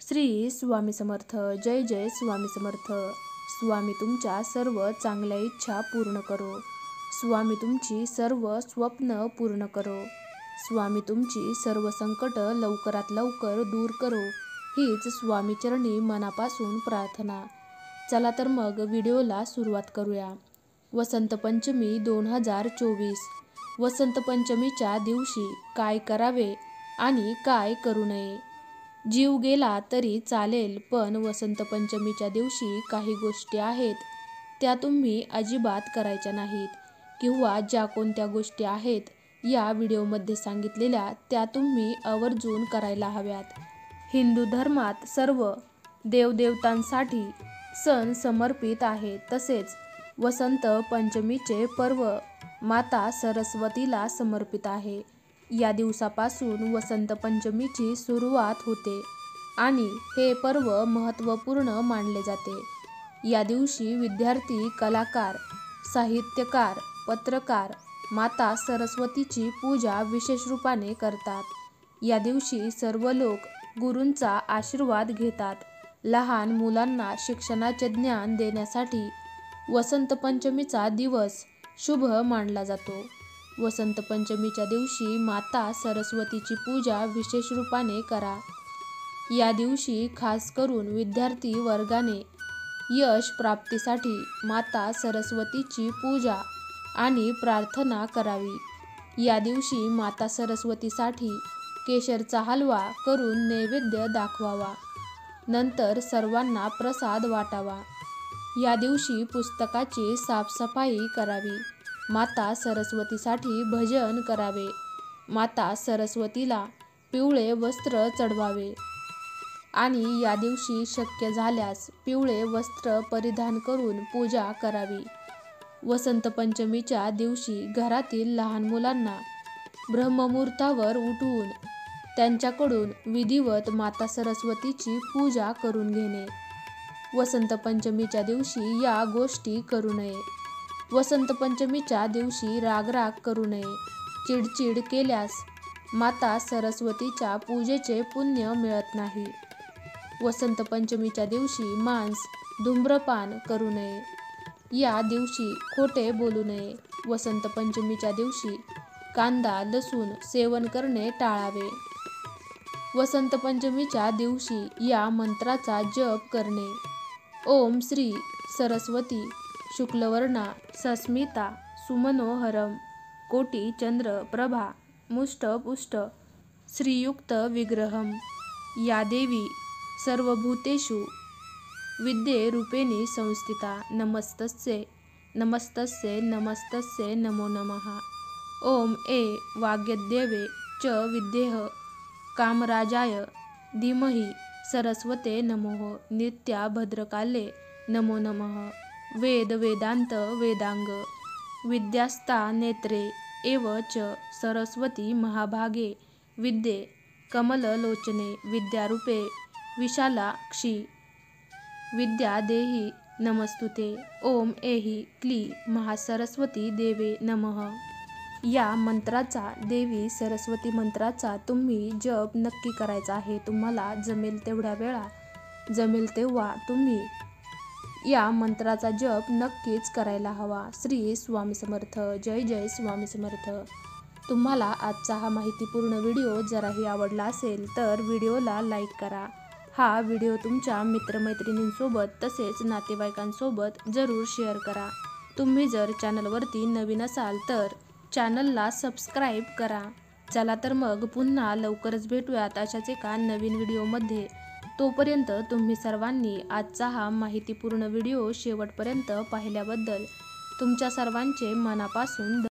श्री स्वामी समर्थ. जय जय स्वामी समर्थ. स्वामी तुमच्या सर्व चांगल्या इच्छा पूर्ण करो. स्वामी तुमची सर्व स्वप्न पूर्ण करो. स्वामी तुमची सर्व संकट लवकरात लवकर दूर करो. हीच स्वामीचरणी मनापासून प्रार्थना. चला तर मग व्हिडिओला सुरुवात करूया. वसंत पंचमी 2024. वसंत पंचमीच्या दिवशी काय करावे आणि काय करू नये. जीव गेला तरी चालेल, पण वसंत पंचमीच्या दिवशी काही गोष्टी आहेत त्या तुम्ही अजिबात करायच्या नाहीत, किंवा ज्या कोणत्या गोष्टी आहेत या व्हिडिओमध्ये सांगितलेल्या त्या तुम्ही आवर्जून करायला हव्यात. हिंदू धर्मात सर्व देवदेवतांसाठी सण समर्पित आहे. तसेच वसंत पंचमीचे पर्व माता सरस्वतीला समर्पित आहे. या दिवसापासून वसंत पंचमीची सुरुवात होते आणि हे पर्व महत्त्वपूर्ण मानले जाते. या दिवशी विद्यार्थी, कलाकार, साहित्यकार, पत्रकार माता सरस्वतीची पूजा विशेष रूपाने करतात. या दिवशी सर्व लोक गुरूंचा आशीर्वाद घेतात. लहान मुलांना शिक्षणाचे ज्ञान देण्यासाठी वसंत पंचमीचा दिवस शुभ मानला जातो. वसंत पंचमीच्या दिवशी माता सरस्वतीची पूजा विशेष रूपाने करा. या दिवशी खास करून विद्यार्थी वर्गाने यश प्राप्तीसाठी माता सरस्वतीची पूजा आणि प्रार्थना करावी. या दिवशी माता सरस्वतीसाठी केशरचा हलवा करून नैवेद्य दाखवावा. नंतर सर्वांना प्रसाद वाटावा. या दिवशी पुस्तकाची साफसफाई करावी. माता सरस्वतीसाठी भजन करावे. माता सरस्वतीला पिवळे वस्त्र चढवावे आणि या दिवशी शक्य झाल्यास पिवळे वस्त्र परिधान करून पूजा करावी. वसंत पंचमीच्या दिवशी घरातील लहान मुलांना ब्रह्ममुहूर्तावर उठवून त्यांच्याकडून विधिवत माता सरस्वतीची पूजा करून घेणे. वसंत पंचमीच्या दिवशी या गोष्टी करू नये. वसंत पंचमीच्या दिवशी रागराग करू नये. चिडचिड केल्यास माता सरस्वतीच्या पूजेचे पुण्य मिळत नाही. वसंत पंचमीच्या दिवशी मांस, धूम्रपान करू नये. या दिवशी खोटे बोलू नये. वसंत पंचमीच्या दिवशी कांदा, लसूण सेवन करणे टाळावे. वसंत पंचमीच्या दिवशी या मंत्राचा जप करणे. ओम श्री सरस्वती शुक्लवर्णा सस्मिता सुमनोहरम कोटी चंद्र प्रभा मुष्टपुष्ट श्रीयुक्त विग्रहम. या देवी सर्वभूतेषु विद्ये रूपेणी संस्थिता. नमस्तस्यै नमस्तस्यै नमस्तस्यै नमो नमः. ओम ए वाग्यदेवे च विद्येः कामराजाय धीमहि सरस्वते नमोः. नित्या भद्रकाले नमो नमः. वेद वेदांत वेदांग विद्यास्ता नेत्रे एव च सरस्वती महाभागे विद्ये कमललोचने विद्यारूपे विशालाक्षी विद्या देहि नमस्तुते. ओम ऐहि क्लीं महासरस्वती देवे नमः. या मंत्राचा, देवी सरस्वती मंत्राचा तुम्ही जप नक्की करायचा आहे. तुम्हाला जमेल तेवढ्या वेळा, जमेल तेव्हा तुम्ही या मंत्राचा जप नक्कीच करायला हवा. श्री स्वामी समर्थ. जय जय स्वामी समर्थ. तुम्हाला आजचा हा माहितीपूर्ण व्हिडिओ जराही आवडला असेल तर व्हिडिओला लाईक करा. हा व्हिडिओ तुमच्या मित्रमैत्रिणींसोबत तसेच नातेवाईकांसोबत जरूर शेअर करा. तुम्ही जर चॅनलवरती नवीन असाल तर चॅनलला सबस्क्राईब करा. चला तर मग पुन्हा लवकरच भेटूयात अशाच एका नवीन व्हिडिओमध्ये. तोपर्यंत तुम्ही सर्वांनी आजचा हा माहितीपूर्ण व्हिडिओ शेवटपर्यंत पाहिल्याबद्दल तुमच्या सर्वांचे मनापासून